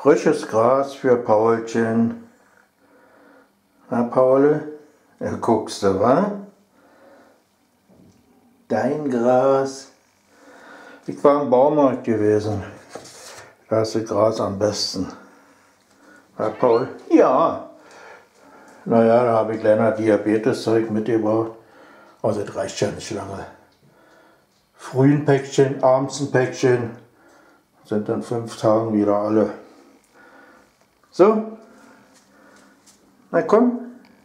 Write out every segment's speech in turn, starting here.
Frisches Gras für Paulchen. Na, Paul? Ja, guckst du, wa? Dein Gras. Ich war im Baumarkt gewesen. Da ist das Gras am besten. Na, Paul? Ja. Naja, da habe ich kleiner Diabeteszeug mitgebracht. Also das reicht ja nicht lange. Früh ein Päckchen, abends ein Päckchen. Sind dann 5 Tagen wieder alle. So. Na komm.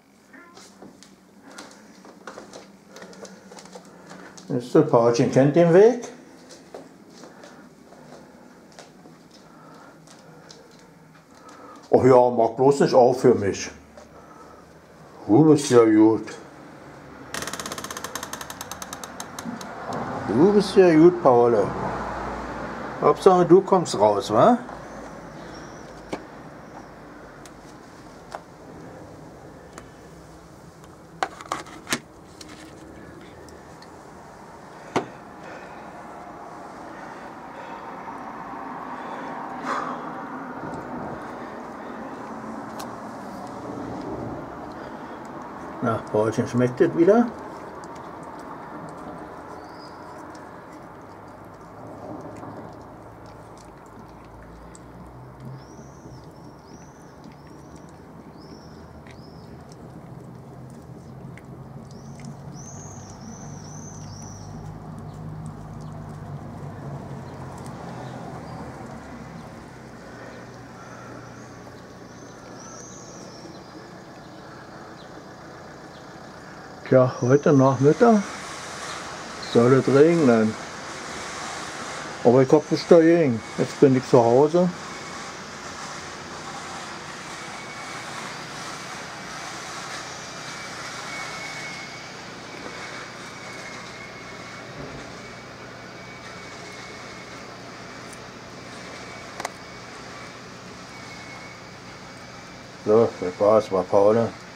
Das Paulchen kennt den Weg. Oh ja, mach bloß nicht auf für mich. Du bist ja gut. Du bist ja gut, Paul. Hauptsache du kommst raus, wa? Na, Paulchen, schmeckt das wieder? Tja, heute Nachmittag soll es regnen. Aber ich hab nichts dagegen. Jetzt bin ich zu Hause. So, das war's, war Paul.